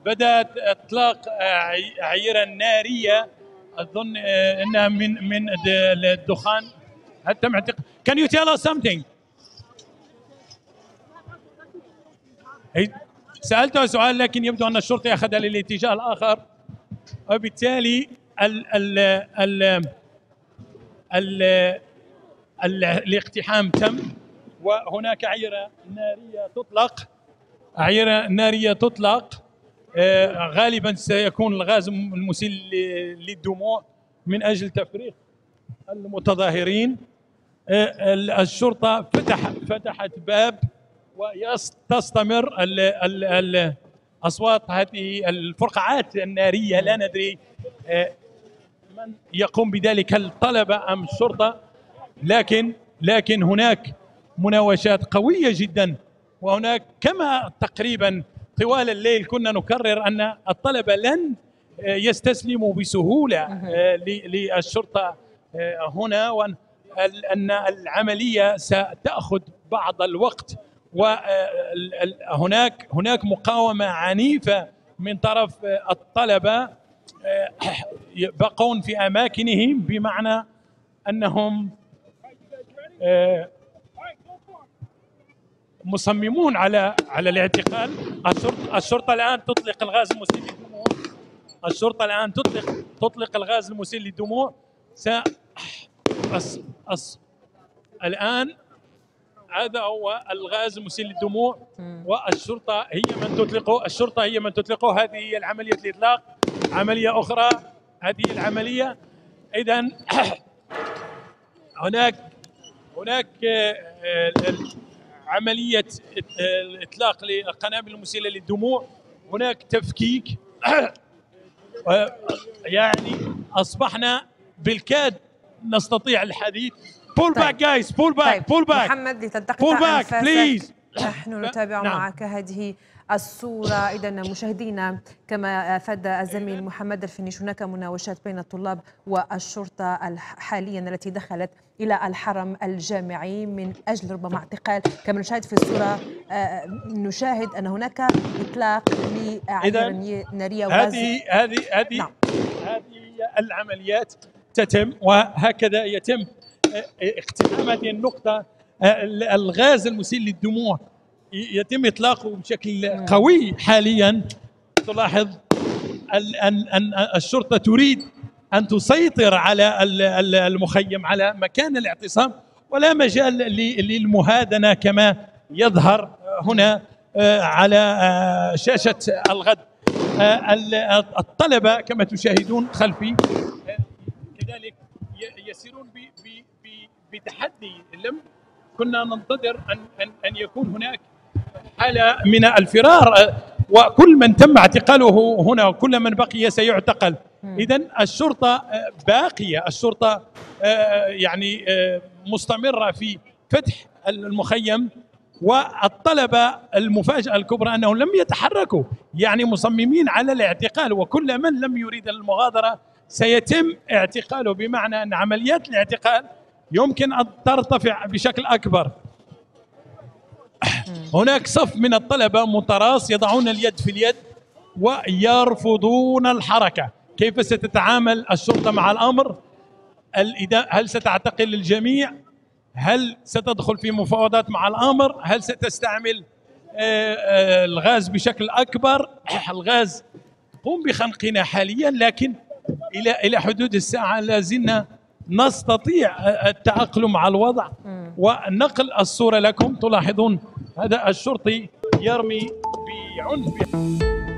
بدأت إطلاق أعيرة نارية، أظن أنها من الدخان. هل تم Can you tell us something؟ سألته سؤال لكن يبدو أن الشرطي أخذ للاتجاه الآخر، وبالتالي الاقتحام تم، وهناك أعيرة نارية تطلق. غالبا سيكون الغاز المسيل للدموع من أجل تفريق المتظاهرين. الشرطة فتحت باب وتستمر أصوات هذه الفرقعات النارية. لا ندري من يقوم بذلك، الطلبة أم الشرطة، لكن هناك مناوشات قوية جدا. وهناك كما تقريبا طوال الليل كنا نكرر أن الطلبة لن يستسلموا بسهولة للشرطة هنا، وأن العملية ستأخذ بعض الوقت، وهناك مقاومة عنيفة من طرف الطلبة يبقون في أماكنهم، بمعنى أنهم مصممون على الاعتقال. الشرطة الآن تطلق الغاز المسيل للدموع. الشرطة الآن تطلق الغاز المسيل للدموع. الآن هذا هو الغاز المسيل للدموع، والشرطة هي من تطلقه. هذه هي عملية الإطلاق. عملية أخرى، هذه العملية. إذن هناك عملية الإطلاق للقنابل المسيلة للدموع. هناك تفكيك، يعني أصبحنا بالكاد نستطيع الحديث. pull back guys, pull back. محمد، لتنتقل أنفاسك نحن نتابع معك هذه الصورة. إذا مشاهدينا، كما أفاد الزميل محمد الفنيش، هناك مناوشات بين الطلاب والشرطة حاليا التي دخلت إلى الحرم الجامعي من أجل ربما اعتقال. كما نشاهد في الصورة، نشاهد أن هناك إطلاق لأعيرة نارية. هذه العمليات تتم، وهكذا يتم اقتحام هذه النقطة. الغاز المسيل للدموع يتم إطلاقه بشكل قوي حاليا. تلاحظ أن الشرطة تريد أن تسيطر على المخيم، على مكان الاعتصام، ولا مجال للمهادنة كما يظهر هنا على شاشة الغد. الطلبة كما تشاهدون خلفي كذلك يسيرون بتحدي. لم كنا ننتظر أن يكون هناك حالة من الفرار، وكل من تم اعتقاله هنا وكل من بقي سيعتقل. إذن الشرطة باقية، الشرطة يعني مستمرة في فتح المخيم. والطلبة المفاجأة الكبرى أنهم لم يتحركوا، يعني مصممين على الاعتقال، وكل من لم يريد المغادرة سيتم اعتقاله، بمعنى أن عمليات الاعتقال يمكن أن ترتفع بشكل أكبر. هناك صف من الطلبة متراص يضعون اليد في اليد ويرفضون الحركة. كيف ستتعامل الشرطة مع الأمر؟ هل ستعتقل الجميع؟ هل ستدخل في مفاوضات مع الأمر؟ هل ستستعمل الغاز بشكل أكبر؟ الغاز تقوم بخنقنا حاليا، لكن إلى حدود الساعة لازلنا نستطيع التأقلم مع الوضع ونقل الصورة لكم. تلاحظون هذا الشرطي يرمي بعنف.